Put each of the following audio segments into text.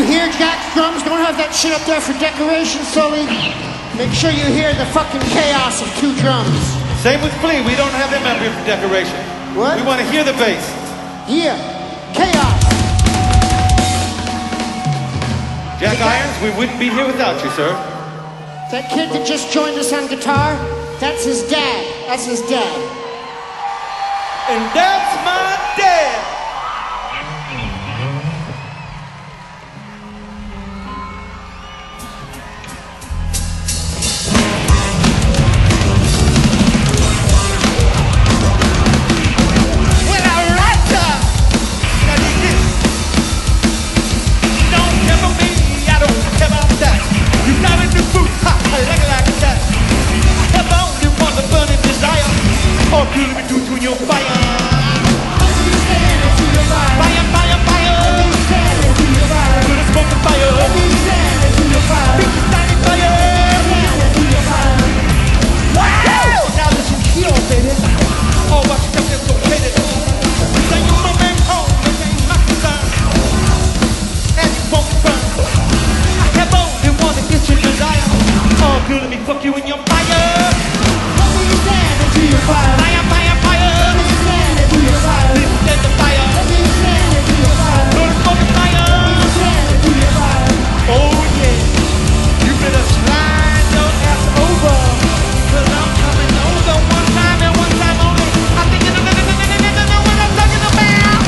you hear Jack's drums, don't have that shit up there for decoration, Sully. Make sure you hear the fucking chaos of two drums. Same with Flea, we don't have them up here for decoration. What? We want to hear the bass. Yeah, chaos. Jack Irons, we wouldn't be here without you, sir. That kid that just joined us on guitar, that's his dad. That's his dad. And that's my dad. Fuck you in your fire. Stand into your fire. Fire, fire, fire. Stand into your fire. Stand the fire. Stand into your fire. Go to smoke the fire. Stand into your fire. Oh yeah, you better slide your ass over, 'cause I'm coming over one time and one time only. I think you know what I'm talking about.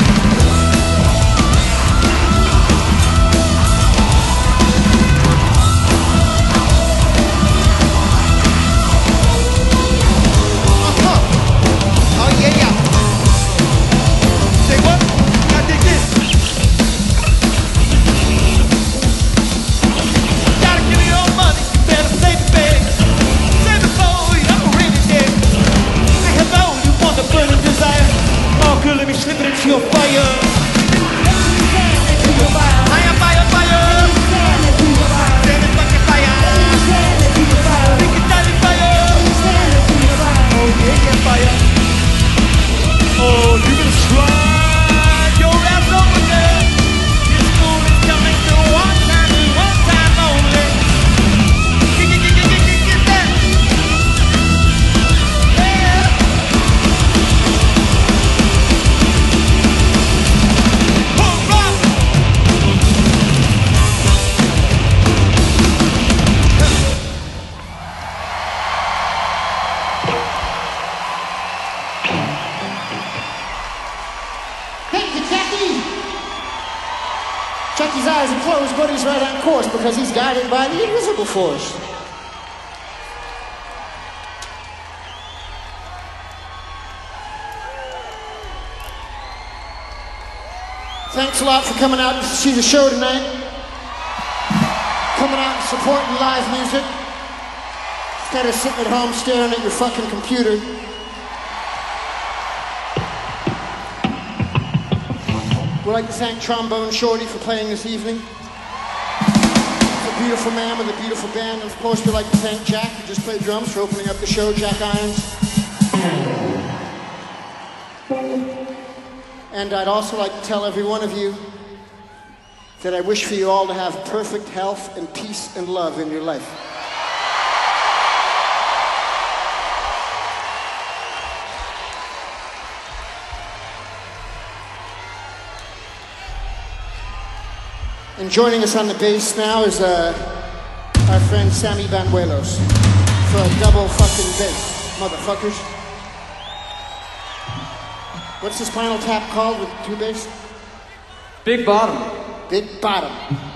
Let me slip it into your fire. Stand into your fire. Fire, fire, fire. Stand into your fire. Stand in fucking fire. Stand into your fire. Think it's time fire. Stand into your fire. Oh yeah, yeah, fire. Oh, you can slide your ass over there. This fool is coming through one time and one time only. Get that. Yeah. Chucky's eyes are closed, but he's right on course because he's guided by the invisible force. Thanks a lot for coming out to see the show tonight. Coming out and supporting live music instead of sitting at home staring at your fucking computer. We'd like to thank Trombone Shorty for playing this evening. He's a beautiful man with a beautiful band. And of course, we'd like to thank Jack, who just played drums, for opening up the show, Jack Irons. And I'd also like to tell every one of you that I wish for you all to have perfect health and peace and love in your life. And joining us on the bass now is our friend Sammy Banuelos for a double fucking bass, motherfuckers. What's the Spinal Tap called with two bass? Big Bottom. Big Bottom.